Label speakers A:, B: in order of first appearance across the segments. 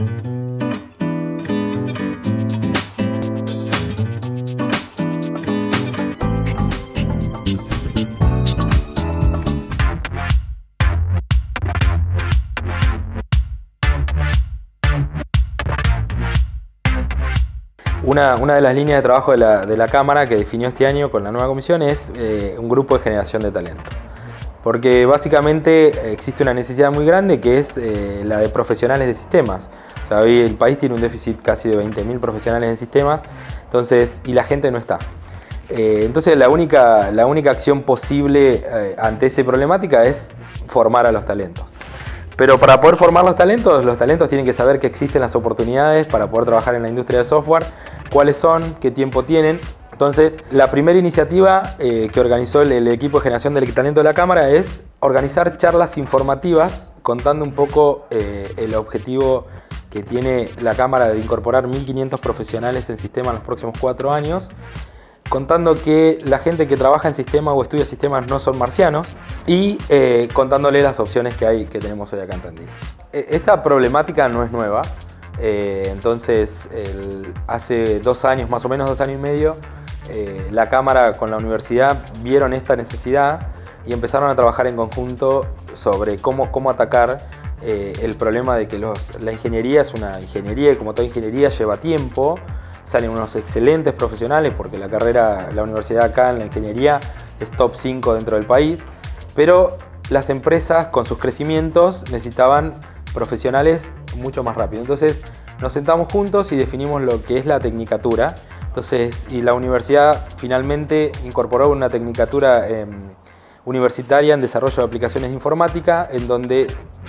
A: Una de las líneas de trabajo de la Cámara que definió este año con la nueva comisión es un grupo de generación de talento. Porque básicamente existe una necesidad muy grande que es la de profesionales de sistemas. O sea, hoy el país tiene un déficit casi de 20.000 profesionales en sistemas, y la gente no está. Entonces la única acción posible ante esa problemática es formar a los talentos. Pero para poder formar los talentos tienen que saber que existen las oportunidades para poder trabajar en la industria de software, cuáles son, qué tiempo tienen. Entonces, la primera iniciativa que organizó el equipo de generación del talento de la Cámara es organizar charlas informativas contando un poco el objetivo que tiene la Cámara de incorporar 1.500 profesionales en sistema en los próximos 4 años, contando que la gente que trabaja en sistemas o estudia sistemas no son marcianos y contándole las opciones que tenemos hoy acá en Tandil. Esta problemática no es nueva, entonces hace 2 años, más o menos 2 años y medio, la Cámara con la universidad vieron esta necesidad y empezaron a trabajar en conjunto sobre cómo atacar el problema de que la ingeniería es una ingeniería y como toda ingeniería lleva tiempo. Salen unos excelentes profesionales porque la universidad acá en la ingeniería es top 5 dentro del país, pero las empresas con sus crecimientos necesitaban profesionales mucho más rápido. Entonces nos sentamos juntos y definimos lo que es la tecnicatura. Y la universidad finalmente incorporó una tecnicatura universitaria en desarrollo de aplicaciones de informática, en donde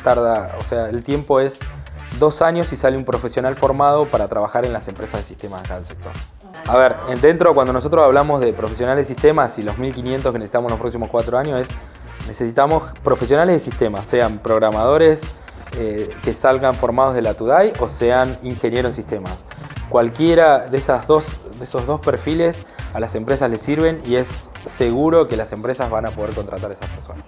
A: el tiempo es 2 años y sale un profesional formado para trabajar en las empresas de sistemas acá del sector. A ver, cuando nosotros hablamos de profesionales de sistemas y los 1.500 que necesitamos en los próximos 4 años, necesitamos profesionales de sistemas, sean programadores que salgan formados de la TUDAI o sean ingenieros en sistemas. Cualquiera de esos dos perfiles a las empresas les sirven y es seguro que las empresas van a poder contratar a esas personas.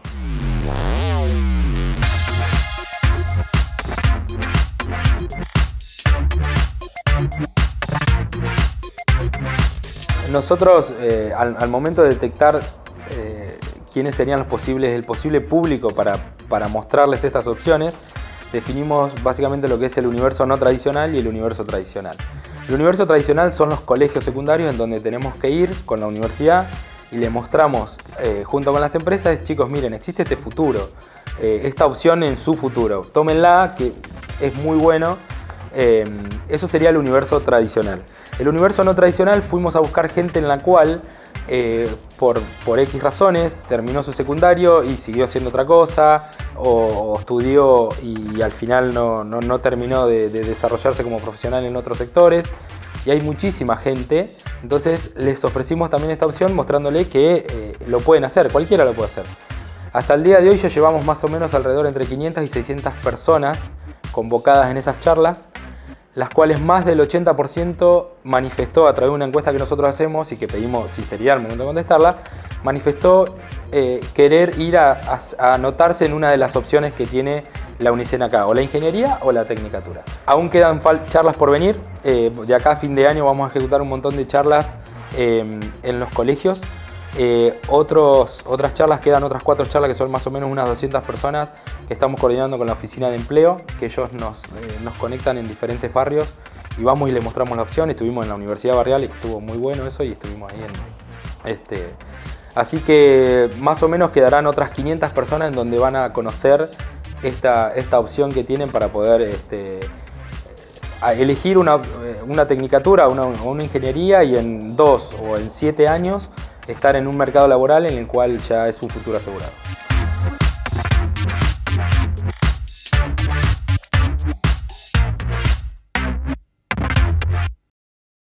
A: Nosotros, al momento de detectar quiénes serían el posible público para mostrarles estas opciones, definimos básicamente lo que es el universo no tradicional y el universo tradicional. El universo tradicional son los colegios secundarios en donde tenemos que ir con la universidad y le mostramos junto con las empresas, chicos, miren, existe este futuro, esta opción en su futuro, tómenla, que es muy bueno. Eso sería el universo tradicional. El universo no tradicional fuimos a buscar gente en la cual por X razones terminó su secundario y siguió haciendo otra cosa o estudió y al final no terminó de desarrollarse como profesional en otros sectores, y hay muchísima gente. Entonces les ofrecimos también esta opción mostrándole que lo pueden hacer, cualquiera lo puede hacer. Hasta el día de hoy ya llevamos más o menos alrededor entre 500 y 600 personas convocadas en esas charlas, las cuales más del 80% manifestó a través de una encuesta que nosotros hacemos y que pedimos si sería el momento de contestarla, manifestó querer ir a anotarse en una de las opciones que tiene la UNICEN acá, o la ingeniería o la tecnicatura. Aún quedan charlas por venir, de acá a fin de año vamos a ejecutar un montón de charlas en los colegios. Otras charlas, quedan otras 4 charlas que son más o menos unas 200 personas que estamos coordinando con la oficina de empleo, que ellos nos conectan en diferentes barrios y vamos y les mostramos la opción. Estuvimos en la Universidad Barrial y estuvo muy bueno eso y estuvimos ahí así que más o menos quedarán otras 500 personas en donde van a conocer esta opción que tienen para poder elegir una tecnicatura o una ingeniería y en 2 o en 7 años estar en un mercado laboral en el cual ya es un futuro asegurado.